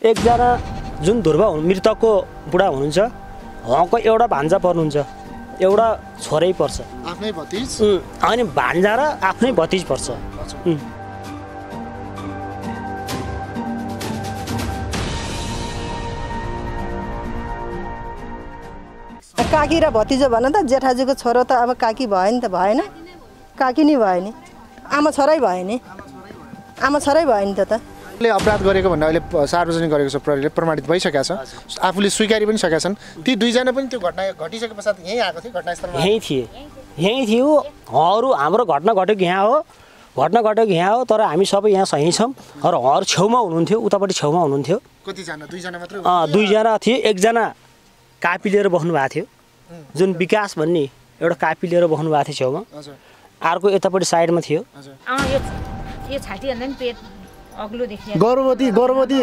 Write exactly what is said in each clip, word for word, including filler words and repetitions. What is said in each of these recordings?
एकजना जुन ध्रुव मृतकको बुढा हुनुहुन्छ उहाँको एउटा भान्जा पर्नुहुन्छ, एउटा छोरै पर्छ, आफ्नै भतिज अनि भान्जा र आफ्नै भतिज पर्छ। काकी र भतिजो भन त जेठाजीको छोरो त अब काकी भयो नि त भएन, काकी नि भयो नि, आमा छोरै भयो नि, आमा छोरै भयो नि त त अपराध गरेको भन्दा अहिले सार्वजनिक गरेको छ, प्रहरीले प्रमाणित भइसकेका छ, आफूले स्वीकारी पनि सकेका छन्। ती दुईजना पनि त्यो घटना घटिसके पश्चात यहीँ आएको थियो, घटनास्थलमा यहीँ थिए यहीँ थियो उहाँहरू। हाम्रो घटना घटेको यहाँ हो, घटना घटेको यहाँ हो, तर हामी सबै यहाँ सही छौँ र उहाँहरू छेउमा हुनुहुन्थ्यो, उतापट्टि छेउमा हुनुहुन्थ्यो। कतिजना? दुईजना मात्रै? दुईजना थिए, एकजना कापी लिएर बस्नु भएको थियो, जुन विकास भन्ने एउटा कापी लिएर बस्नु भएको थियो छेउमा, अर्को यतापट्टि साइडमा थियो। गर्भवती गर्भवती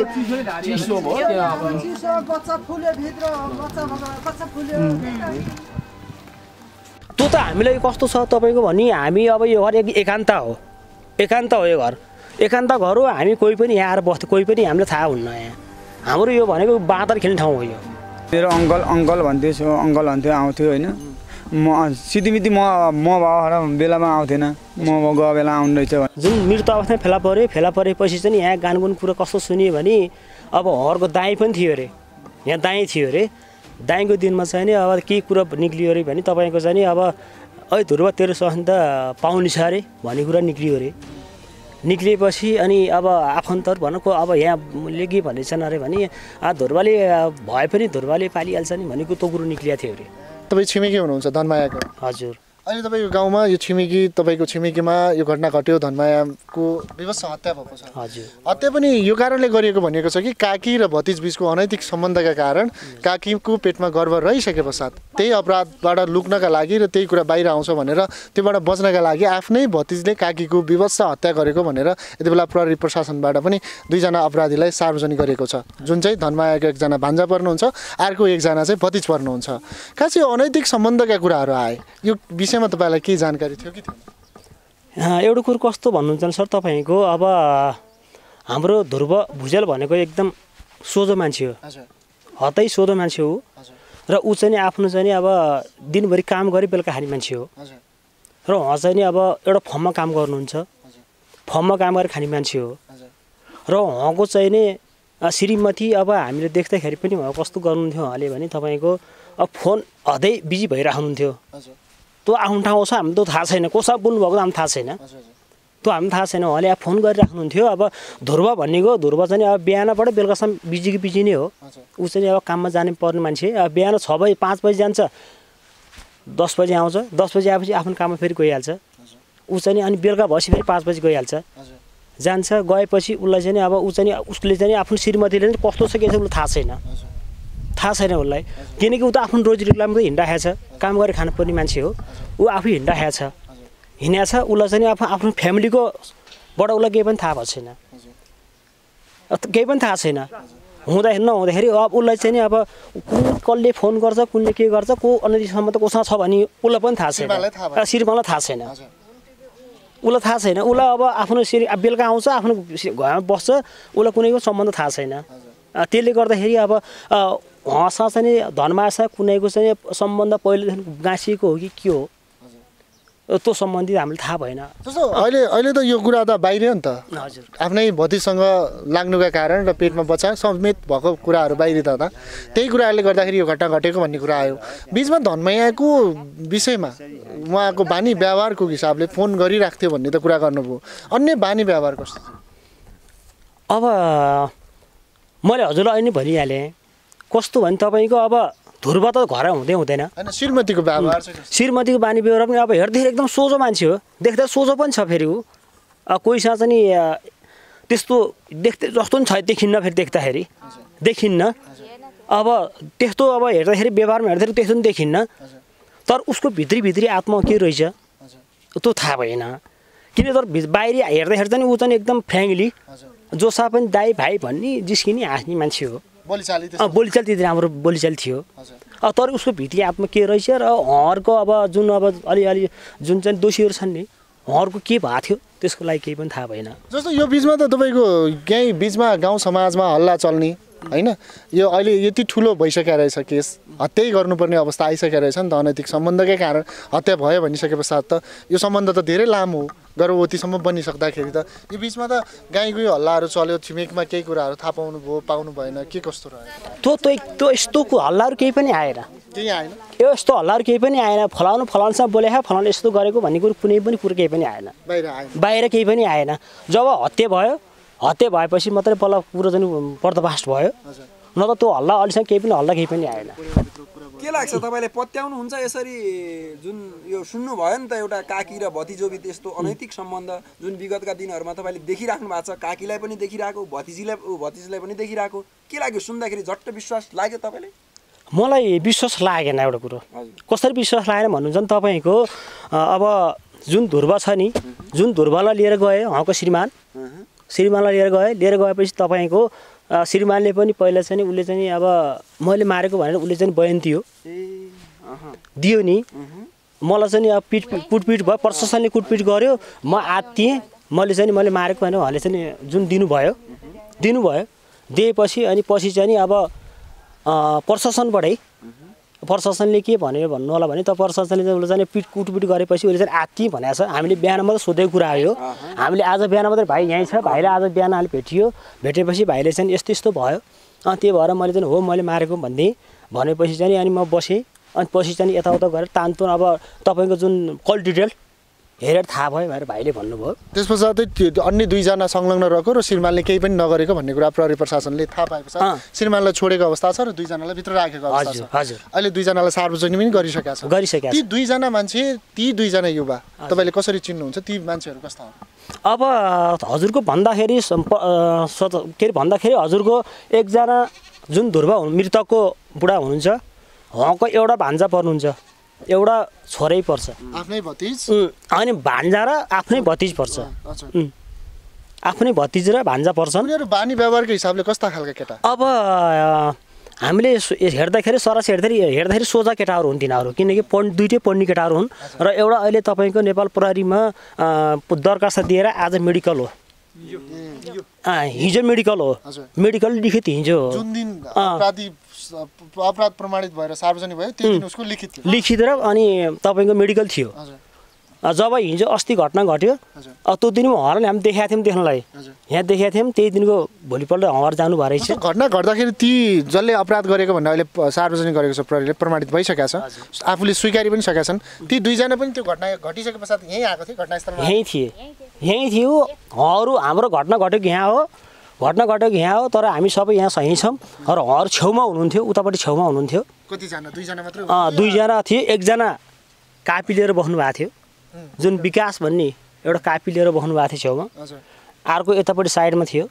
त्यो त हामीलाई कस्तो छ तपाईँको भने हामी अब यो घर एक एकान्त हो, एकान्त हो यो घर, एकान्त घर हो। हामी कोही पनि यहाँ आएर बस्थ्यो, कोही पनि हामीलाई थाहा हुन्न। यहाँ हाम्रो यो भनेको बाँदर खेल्ने ठाउँ हो। यो मेरो अङ्कल अङ्कल भन्थ्यो, अङ्कल भन्थ्यो, आउँथ्यो होइन। म सिधीमिति म म बाबा बेलामा आउँथेन, म गएको बेला आउनु रहेछ। जुन मृत अवस्थामा फेला पऱ्यो, फेला परेपछि चाहिँ यहाँ गानगुन कुरा कस्तो सुनियो भने अब उहाँहरूको दाई पनि थियो अरे, यहाँ दाई थियो अरे। दाईको दिनमा चाहिँ नि अब के कुरा निक्लियो अरे भने तपाईँको चाहिँ नि अब ऐ ध्रुव तेरो सहन त पाउने छ अरे भन्ने कुरा निक्लियो अरे। निक्लिएपछि अनि अब आफन्तहरू भनेको अब यहाँले के भनेछन् अरे भने ध्रुवले भए पनि ध्रुवले पालिहाल्छ नि भनेको त्यो कुरो निक्लिएको थियो अरे। तपाईँ छिमेकी हुनुहुन्छ धनमायाको? हजुर। अहिले तपाईँको गाउँमा यो छिमेकी तपाईँको छिमेकीमा यो घटना घट्यो, धनमायाको विवश हत्या भएको छ। हजुर। हत्या पनि यो कारणले गरिएको भनिएको छ कि काकी र भतिज बिचको अनैतिक सम्बन्धका कारण काकीको पेटमा गर्भ रहिसके पश्चात त्यही अपराधबाट लुक्नका लागि र त्यही कुरा बाहिर आउँछ भनेर त्योबाट बच्नका लागि आफ्नै भतिजले काकीको विवश हत्या गरेको भनेर यति बेला प्रहरी प्रशासनबाट पनि दुईजना अपराधीलाई सार्वजनिक गरेको छ, जुन चाहिँ धनमायाको एकजना भान्जा पर्नुहुन्छ, अर्को एकजना चाहिँ भतिज पर्नुहुन्छ। खास यो अनैतिक सम्बन्धका कुराहरू आए, यो विषयमा तपाईँलाई के जानकारी थियो कि थिएन? एउटा कुरो कस्तो भन्नुहुन्छ सर तपाईँको, अब हाम्रो ध्रुव भुजेल भनेको एकदम सोझो मान्छे हो, हतै सोझो मान्छे हो र ऊ चाहिँ आफ्नो चाहिँ अब दिनभरि काम गरी बेलुका खाने मान्छे हो र उहाँ चाहिँ नि अब एउटा फर्ममा काम गर्नुहुन्छ, फर्ममा काम गरेर खाने मान्छे हो र उहाँको चाहिँ नि श्रीमती अब हामीले देख्दाखेरि पनि उहाँ कस्तो गर्नुहुन्थ्यो उहाँले भने तपाईँको अब फोन हदै बिजी भइराख्नुहुन्थ्यो। त्यो आफ्नो ठाउँ छ, हामी त थाहा छैन, कोसँग बोल्नुभएको त हामी थाहा छैन, त्यो हामी थाहा छैन। उहाँले अब फोन गरिराख्नुहुन्थ्यो। अब ध्रुव भन्नेको ध्रुव चाहिँ अब बिहानबाट बेलुकासम्म बिजी कि बिजी नै हो। ऊ चाहिँ अब काममा जानु पर्ने मान्छे, अब बिहान छ बजी पाँच बजी जान्छ, दस बजी आउँछ, दस बजी आएपछि आफ्नो काममा फेरि गइहाल्छ। ऊ चाहिँ अनि बेलुका भएपछि फेरि पाँच बजी गइहाल्छ, जान्छ। गएपछि उसलाई चाहिँ अब ऊ चाहिँ उसले चाहिँ आफ्नो श्रीमतीले चाहिँ कस्तो छ के छ उसलाई थाहा छैन, थाहा छैन उसलाई, किनकि ऊ त आफ्नो रोजीरोटीलाई मात्रै हिँडिराखेको छ, काम गरेर खानुपर्ने मान्छे हो। ऊ आफै हिँडिराखेको छ, हिँडेको छ। उसलाई चाहिँ आफ्नो आफ्नो फ्यामिलीकोबाट उसलाई केही पनि थाहा भएको छैन, केही पनि थाहा छैन। हुँदाखेरि नहुँदाखेरि अब उसलाई चाहिँ नि अब कुन कसले फोन गर्छ, कुनले के गर्छ, को अनैतिकसम्म त कोसँग छ भने उसलाई पनि थाहा छैन, श्रीमानलाई थाहा छैन, उसलाई थाहा छैन। उसलाई अब आफ्नो श्री बेलुका आउँछ, आफ्नो घरमा बस्छ, उसलाई कुनैको सम्बन्ध थाहा छैन। त्यसले गर्दाखेरि अब उहाँसँग चाहिँ धनमायासँग कुनैको चाहिँ सम्बन्ध पहिलेदेखि गाँसिएको हो कि के हो त्यो सम्बन्धी हामीले थाहा भएन। जस्तो अहिले अहिले त यो कुरा त बाहिरियो नि त। हजुर। आफ्नै भतिजसँग लाग्नुका कारण र पेटमा बच्चा समेत भएको कुराहरू बाहिरी त त त्यही कुराहरूले गर्दाखेरि यो घटना घटेको भन्ने कुरा आयो। बिचमा धनमायाको विषयमा उहाँको बानी व्यवहारको हिसाबले फोन गरिराख्थ्यो भन्ने त कुरा गर्नुभयो, अन्य बानी व्यवहार कस्तो थियो? अब मैले हजुरलाई अहिले भनिहालेँ कस्तो भने तपाईँको अब ध्रुव त घर हुँदै हुँदैन, श्रीमतीको व्यवहार श्रीमतीको बानी व्यवहार पनि अब हेर्दाखेरि एकदम सोझो मान्छे हो, देख्दा सोझो पनि छ। फेरि ऊ कोहीसँग चाहिँ नि त्यस्तो देख्दै जस्तो पनि छ, देखिन्न, फेरि देख्दाखेरि देखिन्न। अब त्यस्तो अब हेर्दाखेरि व्यवहारमा हेर्दाखेरि त्यस्तो पनि देखिन्न, तर उसको भित्री भित्री आत्मा के रहेछ त्यो थाहा भएन। किन तर बाहिरी हेर्दाखेरि चाहिँ ऊ चाहिँ एकदम फ्रेङ्कली जोसा पनि दाई भाइ भन्ने जिस्किने हाँस्ने मान्छे हो, बोलीचाली बोलीचाली त्यति राम्रो बोलीचाली थियो। तर उसको भित्री आत्मा के रहेछ र उहाँहरूको अब जुन अब अलिअलि जुन चाहिँ दोषीहरू छन् नि उहाँहरूको के भएको थियो त्यसको लागि केही पनि थाहा भएन। जस्तो यो बिचमा त तपाईँको कहीँ बिचमा गाउँ समाजमा हल्ला चल्ने होइन यो अहिले यति ठुलो भइसकेको रहेछ केस हत्यै गर्नुपर्ने अवस्था आइसकेको रहेछ नि त अनैतिक सम्बन्धकै कारण हत्या भयो भनिसके पश्चात त यो सम्बन्ध त धेरै लामो हो गर्भवतीसम्म बनिसक्दाखेरि त यो बिचमा त गाई गुई हल्लाहरू चल्यो छिमेकमा केही कुराहरू थाहा पाउनु भयो पाउनु भएन के कस्तो रह्यो त्यो त्यो यस्तो हल्लाहरू केही पनि आएन केही आएन यो यस्तो हल्लाहरू केही पनि आएन फलाउनु फलाउनुसँग बोले फलाउनु यस्तो गरेको भन्ने कुरो कुनै पनि कुरो केही पनि आएन बाहिर आएन बाहिर केही पनि आएन जब हत्या भयो हत्या भएपछि मात्रै बल्ल कुरो चाहिँ पर्दाफास भयो न त त्यो हल्ला अहिलेसम्म केही पनि हल्ला केही पनि आएन के लाग्छ तपाईँले पत्याउनुहुन्छ यसरी जुन यो सुन्नु भयो नि त एउटा काकी र भतिजोबिच यस्तो अनैतिक सम्बन्ध जुन विगतका दिनहरूमा तपाईँले देखिराख्नु भएको छ काकीलाई पनि देखिरहेको भतिजीलाई भतिजीलाई पनि देखिरहेको के लाग्यो सुन्दाखेरि झट्ट विश्वास लाग्यो तपाईँले मलाई विश्वास लागेन एउटा कुरो कसरी विश्वास लागेन भन्नुहुन्छ नि तपाईँको अब जुन ध्रुव छ नि जुन ध्रुवलाई लिएर गए उहाँको श्रीमान श्रीमानलाई लिएर गए लिएर गएपछि तपाईँको श्रीमानले पनि पहिला चाहिँ उसले चाहिँ अब मैले मारेको भनेर उसले चाहिँ बयान दियो दियो नि मलाई चाहिँ अब पिट कुटपिट भयो प्रशासनले कुटपिट गर्यो म आत्तिएँ मैले चाहिँ मैले मारेको भनेर उहाँले चाहिँ जुन दिनुभयो दिनुभयो दिएपछि अनि पछि चाहिँ अब प्रशासनबाटै प्रशासनले के भन्यो भन्नु होला भने त प्रशासनले चाहिँ उसले चाहिँ पिट कुटपिट गरेपछि उसले चाहिँ आत्ति भनेको छ हामीले बिहान मात्रै सोधेको कुरा हो हामीले आज बिहान मात्रै भाइ यहीँ छ भाइलाई आज बिहान अहिले भेटियो भेटेपछि भाइले चाहिँ यस्तो यस्तो भयो अँ त्यो भएर मैले चाहिँ हो मैले मारेको भनिदिएँ भनेपछि चाहिँ अनि म बसेँ अनि पछि चाहिँ यताउता गरेर तानतुन अब तपाईँको जुन कल डिटेल हेरेर थाहा भयो भनेर भाइले भन्नुभयो त्यस पछाडि त्यो अन्य दुईजना संलग्न रहेको र श्रीमानले केही पनि नगरेको भन्ने कुरा प्रहरी प्रशासनले थाहा पाएपछि श्रीमानलाई छोडेको अवस्था छ र दुईजनालाई भित्र राखेको अवस्था छ हजुर अहिले दुईजनालाई सार्वजनिक पनि गरिसकेका छ गरिसकेका ती दुईजना मान्छे ती दुईजना युवा तपाईँले कसरी चिन्नुहुन्छ ती मान्छेहरू कस्ता हो अब हजुरको भन्दाखेरि के अरे भन्दाखेरि हजुरको एकजना जुन ध्रुव मृतकको बुढा हुनुहुन्छ उहाँको एउटा भान्जा पर्नुहुन्छ एउटा छोरै पर्छ आफ्नै भतिज अनि भान्जा र आफ्नै भतिज पर्छ आफ्नै भतिज र भान्जा पर्छन् उनीहरू बानी व्यवहारको हिसाबले कस्ता खालका केटा अब हामीले हेर्दाखेरि सरास हेर्दाखेरि हेर्दाखेरि सोझा केटाहरू हुन् तिनीहरू किनकि पढ दुइटै पढ्ने केटाहरू हुन् र एउटा अहिले तपाईँको नेपाल प्रहरीमा दरखास्त दिएर आज मेडिकल हो हिजो मेडिकल हो मेडिकल लिखित हिजो हो जुन दिन अपराध प्रमाणित भएर सार्वजनिक भयो त्यो दिन उसको लिखित थियो लिखित र अनि तपाईँको मेडिकल थियो जब हिजो अस्ति घटना घट्यो अब त्यो दिन हराले हामी देखाएको थियौँ देख्नलाई यहाँ देखाएको थियौँ त्यही दिनको भोलिपल्ट हर जानु भए रहेछ घटना घट्दाखेरि ती जसले अपराध गरेको भन्ने अहिले सार्वजनिक गरेको छ प्रहरीले प्रमाणित भइसकेका छ आफूले स्वीकारी पनि सकेका छन् ती दुईजना पनि त्यो घटना घटिसके पश्चात यहीँ आएको थियो घटनास्थलमा यहीँ थिए यहीँ थियो अरू हाम्रो घटना घटेको यहाँ हो घटना घटेको यहाँ हो तर हामी सबै यहाँ सही छौँ र उहाँहरू छेउमा हुनुहुन्थ्यो उतापट्टि छेउमा हुनुहुन्थ्यो कतिजना दुईजना मात्रै दुईजना थियो एकजना कापी लिएर बस्नु भएको थियो जुन विकास भन्ने एउटा कापी लिएर बस्नु भएको थियो छेउमा अर्को यतापट्टि साइडमा थियो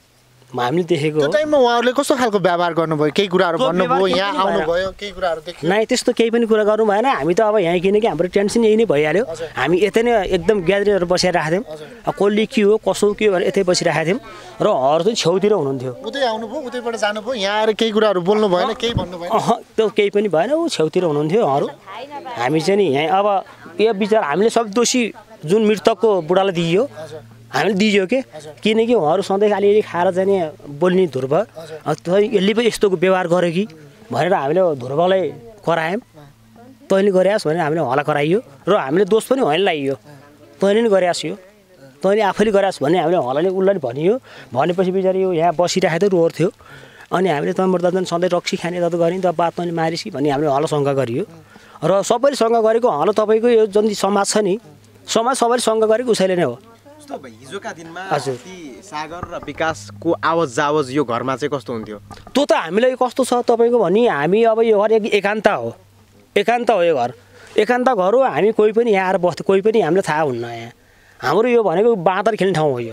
हामीले देखेको त्यो टाइममा उहाँहरूले कस्तो खालको व्यवहार गर्नुभयो केही कुराहरू भन्नुभयो यहाँ आउनुभयो केही कुराहरू देखियो नै त्यस्तो केही पनि कुरा गर्नु भएन हामी त अब यहाँ किनकि हाम्रो टेन्सन यही नै भइहाल्यो हामी यतै नै एकदम ग्यादरिङहरू बसिरहेको थियौँ कसले के हो कसो के हो भनेर यतै बसिरहेको थियौँ र उहाँहरू चाहिँ छेउतिर हुनुहुन्थ्यो उतै आउनुभयो उतैबाट जानुभयो यहाँ आएर केही कुराहरू बोल्नु भएन केही भन्नु भएन त्यो केही पनि भएन ऊ छेउतिर हुनुहुन्थ्यो उहाँहरू हामी चाहिँ नि यहाँ अब यो विचार हामीले सब दोषी जुन मृतकको बुढालाई दिइयो हामीले दिइयो के किनकि उहाँहरू सधैँ अलिअलि खाएर जाने बोल्ने ध्रुव यसले पो यस्तो व्यवहार गर्यो कि भनेर हामीले ध्रुवलाई करायौँ तैँले गरिआस् भनेर हामीले उहाँलाई कराइयो र हामीले दोष पनि उहाँले लगाइयो तैँले नि गरिआस् यो तैँले आफैले गरिआस् भने हामीले उहाँलाई उसलाई भनियो भनेपछि बिचारी यो यहाँ बसिरहेको थियो रोर थियो अनि हामीले तँबाट त सधैँ रक्सी खाने त गर्ने त बात तैँले मारिस् कि भन्ने हामीले उहाँलाई शङ्का गरियो र सबैले शङ्का गरेको उहाँलाई तपाईँको यो जुन समाज छ नि समाज सबैले शङ्का गरेको उसैले नै हो हिजोका दिनमा सागर र विकासको आवाज जावज यो घरमा चाहिँ कस्तो हुन्थ्यो त्यो त हामीलाई कस्तो छ तपाईँको भने हामी अब यो घर एकान्त हो एकान्त हो यो घर एकान्त घर हो हामी कोही पनि यहाँ आएर बस्थ्यो कोही पनि हामीलाई थाहा हुन्न यहाँ हाम्रो यो भनेको बाँदर खेल्ने ठाउँ हो यो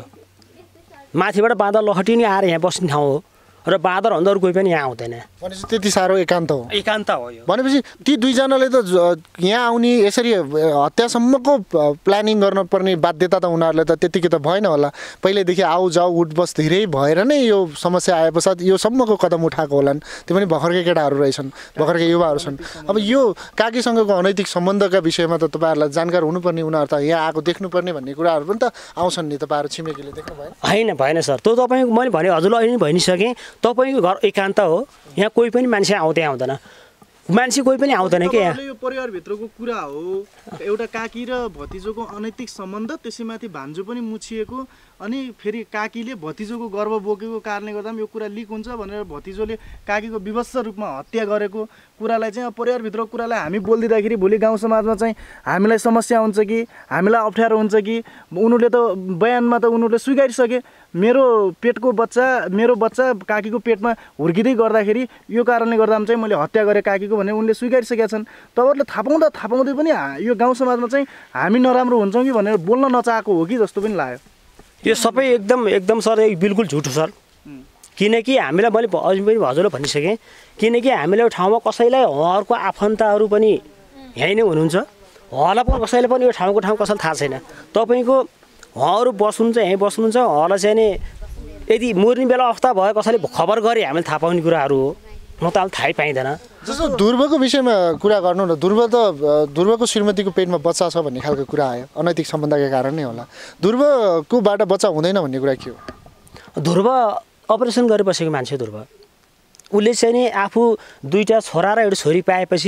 माथिबाट बाँदर लखटिने आएर यहाँ बस्ने ठाउँ हो र बाँदरभन्दा अरू कोही पनि यहाँ आउँदैन भनेपछि त्यति साह्रो एकान्त हो एकान्त हो यो भनेपछि ती दुईजनाले त यहाँ आउने यसरी हत्यासम्मको प्लानिङ गर्नुपर्ने बाध्यता त उनीहरूले त त्यतिकै त भएन होला पहिल्यैदेखि आउ जाऊ उठबस धेरै भएर नै यो समस्या आए पश्चात यो सम्मको कदम उठाएको होलान् त्यो पनि भर्खरकै केटाहरू रहेछन् भर्खरकै युवाहरू छन् अब यो काकीसँगको अनैतिक सम्बन्धका विषयमा त तपाईँहरूलाई जानकार हुनुपर्ने उनीहरू त यहाँ आएको देख्नुपर्ने भन्ने कुराहरू पनि त आउँछन् नि तपाईँहरू छिमेकीले देख्नु भयो होइन भएन सर त्यो तपाईँको मैले भने हजुरलाई अहिले भनिसकेँ तपाईँको घर एकान्त हो, यहाँ कोही पनि मान्छे आउँदै आउँदैन, मान्छे कोही पनि आउँदैन कि यहाँ। यो परिवारभित्रको कुरा हो, एउटा काकी र भतिजोको अनैतिक सम्बन्ध, त्यसैमाथि भान्जो पनि मुछिएको, अनि फेरि काकीले भतिजोको गर्भ बोकेको कारणले गर्दा पनि यो कुरा लिक हुन्छ भनेर भतिजोले काकीको विवश रूपमा हत्या गरेको कुरालाई चाहिँ परिवारभित्रको कुरालाई हामी बोलिदिँदाखेरि भोलि गाउँ समाजमा चाहिँ हामीलाई समस्या हुन्छ कि, हामीलाई अप्ठ्यारो हुन्छ कि, उनीहरूले त बयानमा त उनीहरूले स्वीकारिसके मेरो पेटको बच्चा मेरो बच्चा काकीको पेटमा हुर्किँदै गर्दाखेरि यो कारणले गर्दा चाहिँ मैले हत्या गरेँ काकीको भनेर उनले स्वीकारिसकेका छन्। तपाईँहरूले थाहा पाउँदा थाहा पाउँदै पनि यो गाउँ समाजमा चाहिँ हामी नराम्रो हुन्छौँ कि भनेर बोल्न नचाहेको हो कि जस्तो पनि लाग्यो। यो सबै एकदम एकदम सर बिल्कुल झुटो सर, किनकि हामीलाई मैले अझै पनि हजुरलाई भनिसकेँ, किनकि हामीलाई ठाउँमा कसैलाई उहाँहरूको आफन्तहरू पनि यहीँ नै हुनुहुन्छ, उहाँलाई पनि कसैले पनि यो ठाउँको ठाउँ कसैलाई थाहा छैन। तपाईँको उहाँहरू बस्नुहुन्छ यहीँ बस्नुहुन्छ, उहाँलाई चाहिँ नि यदि मर्ने बेला अवस्था भयो कसैले खबर गरे हामीले थाहा पाउने कुराहरू हो, म त अब थाहै पाइँदैन। जस्तो ध्रुवको विषयमा कुरा गर्नु न, ध्रुव त ध्रुवको श्रीमतीको पेटमा बच्चा छ भन्ने खालको कुरा आयो, अनैतिक सम्बन्धका कारण नै होला। ध्रुवकोबाट बच्चा हुँदैन भन्ने कुरा के हो? ध्रुव अपरेसन गरेर बसेको मान्छे ध्रुव, उसले चाहिँ नि आफू दुईवटा छोरा र एउटा छोरी पाएपछि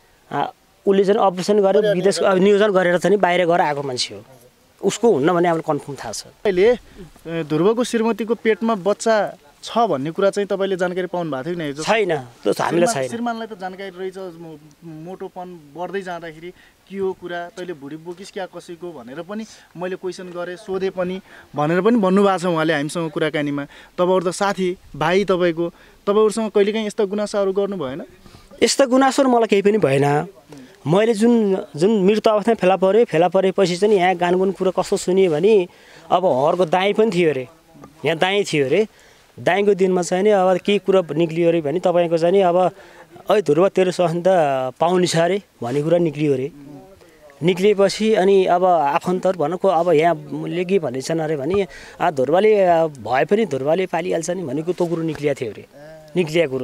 उसले चाहिँ अपरेसन गरेर विदेश नियोजन गरेर चाहिँ बाहिर गएर आएको मान्छे हो, उसको हुन्न भन्ने हामीलाई कन्फर्म थाहा छ। अहिले ध्रुवको श्रीमतीको पेटमा बच्चा छ भन्ने कुरा चाहिँ तपाईँले जानकारी पाउनु भएको थियो कि छैन? हामीलाई छैन। श्रीमानलाई त जानकारी रहेछ, मोटोपन बढ्दै जाँदाखेरि के हो कुरा, तैँले भुँडी बोकिस क्या कसैको भनेर पनि मैले क्वेसन गरेँ, सोधेँ पनि भनेर पनि भन्नुभएको छ उहाँले हामीसँग कुराकानीमा। तपाईँहरू त साथी भाइ तपाईँको, तपाईँहरूसँग कहिलेकाहीँ यस्ता गुनासाहरू गर्नु भएन? यस्ता गुनासोहरू मलाई केही पनि भएन। मैले जुन जुन मृत्यु अवस्थामा फेला पऱ्यो, फेला परेपछि चाहिँ यहाँ गानगुन कुरा कस्तो सुनियो भने अब उहाँहरूको दाई पनि थियो अरे, यहाँ दाई थियो अरे, दाइको दिनमा चाहिँ नि अब केही कुरा निक्लियो अरे भने तपाईँको चाहिँ नि अब ऐ ध्रुव तेरो सन्त पाउने छ अरे भन्ने कुरा निक्लियो अरे। निक्लिएपछि अनि अब आफन्तहरू भनेको अब यहाँले के भनेछन् अरे भने ध्रुवले भए पनि ध्रुवले पालिहाल्छ नि भनेको त्यो कुरो निक्लिएको थियो अरे, निक्लिएको कुरो।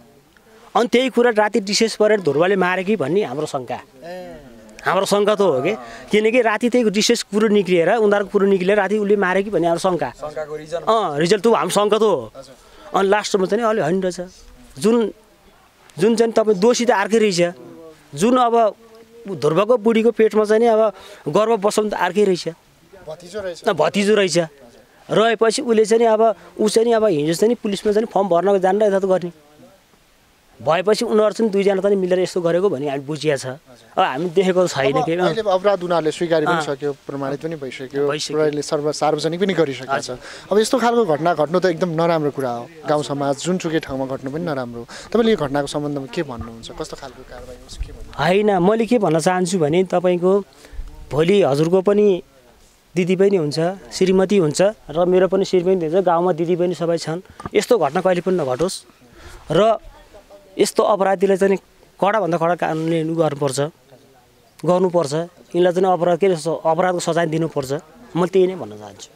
अनि त्यही कुरा राति डिसेस परेर ध्रुवले मारे कि भन्ने हाम्रो शङ्का, हाम्रो शङ्का त हो कि, किनकि राति त्यही डिसेस कुरो निक्लिएर उनीहरूको कुरो निक्लिएर राति उसले मारे कि भन्ने हाम्रो शङ्का, अँ रिजल्ट त हाम्रो शङ्का त हो। अनि लास्टमा चाहिँ अलि होइन रहेछ, जुन जुन चाहिँ तपाईँ दोषी त अर्कै रहेछ, जुन अब ध्रुवको बुढीको पेटमा चाहिँ नि अब गर्भ बसाउनु त अर्कै रहेछ, भतिजो रहेछ। रहेपछि उसले चाहिँ नि अब ऊ चाहिँ नि अब हिजो चाहिँ नि पुलिसमा चाहिँ फर्म भर्नको जानेर यता त गर्ने भएपछि उनीहरू चाहिँ दुईजना पनि मिलेर यस्तो गरेको भन्ने हामी बुझिया छ। अब हामी देखेको छैन के अपराध उनीहरूले स्वीकार पनि सक्यो, प्रमाणित पनि भइसक्यो, पुराले सर्व सार्वजनिक पनि गरिसकेको छ। अब यस्तो खालको घटना घट्नु त एकदम नराम्रो कुरा हो, गाउँ समाज जुनसुकै ठाउँमा घट्नु पनि नराम्रो हो। तपाईँले यो घटनाको सम्बन्धमा के भन्नुहुन्छ, कस्तो खालको कारबाही होस् के भन्नु? होइन, मैले के भन्न चाहन्छु भने तपाईँको भोलि हजुरको पनि दिदी पनि हुन्छ, श्रीमती हुन्छ र मेरो पनि श्रीमती हुन्छ, गाउँमा दिदी पनि सबै छन्। यस्तो घटना कहिले पनि नघटोस् र यस्तो अपराधीलाई चाहिँ कडाभन्दा कडा कानुनले गर्नुपर्छ, गर्नुपर्छ। यिनलाई चाहिँ अपराध के अपराधको सजाय दिनुपर्छ, म त्यही नै भन्न चाहन्छु।